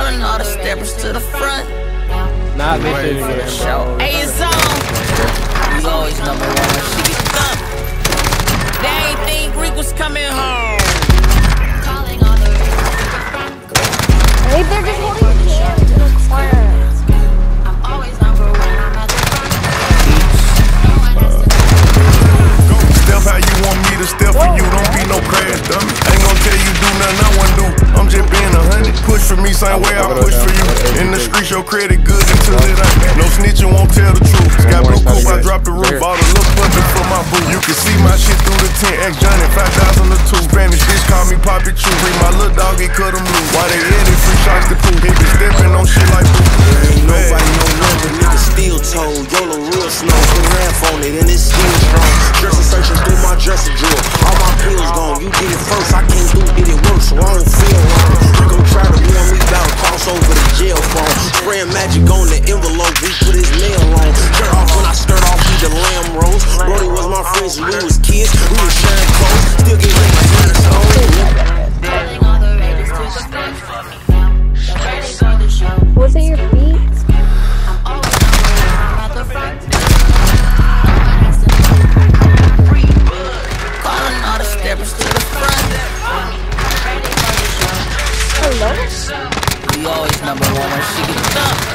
Calling all the steppers to the front. Not this shit Show A is on. We always number one when she get thumped. They ain't think Greek was coming home. Calling all the maybe they're just holding the cam to the corner. I'm always number one. I'm at the front. Step how you want me to step for you. Don't be no crash dummy. Ain't gon' tell you do nothing I wouldn't do. I'm just being 100. Push for me, same way I push for you. In the streets, your credit good until it ain't. No snitching won't tell the truth. Got blue coupe, I dropped the roof. Bought a little puppet for my boot. You can see my shit through the tent. Act Johnny, 5,000 or 2. Spanish bitch call me Poppy Chew. Bring my little dog, he cut him loose. Why they edit free shots to poop? He be stepping on shit like poop. Ain't nobody know nothing, nigga still told. YOLO real slow, put half on it and it's still strong. Dressing searching through my dressing drawer. All my pills gone, you did it first, I can't do it worse, so I don't feel wrong. You gon' try to warn me down, cross over the jail phone. Spraying magic on the envelope, we put his nail on. Turn off when I skirt off, eat the lamb roast. Brody was my friend since we was kids, we was sharing clothes. Still get ready to turn us on. Was it your feet? We always number one when she get thumped.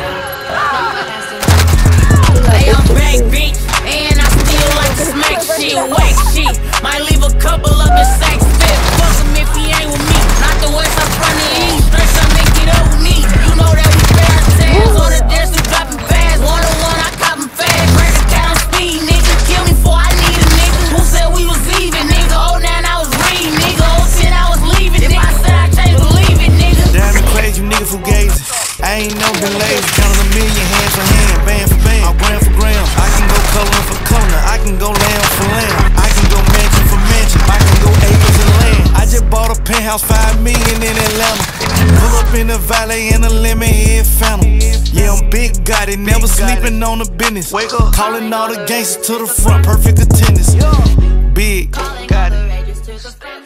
Hey, I'm back, bitch, and I still like to smack shit, whack shit. Might leave a couple up in Saks Fifth. Fuck him if he ain't with me. Not the west, I'm from the east. Stretch, I make it up with me. You know that we pay our tails on the dance, we dropping fast. One-on-one, I cop him fast. Break the count, speed, nigga. Kill me before I need a nigga. Who said we was leaving, nigga? 09, I was reading, nigga. 010, I was leaving. If I said I changed, believe it, nigga. Diamond clays, you nigga fugazi. I ain't never been lazy. Counting a million hand for hand, band for band, I'm gram for gram. I can go color for color, I can go lamb for lamb. I can go mansion for mansion, I can go acres of land. I just bought a penthouse, 5 million in Atlanta. Pull up in the valet in a lemon head phantom. Yeah, I'm big, got it, never sleeping on the business. Wake up, calling all the gangsters to the front, perfect attendance. Big, got it.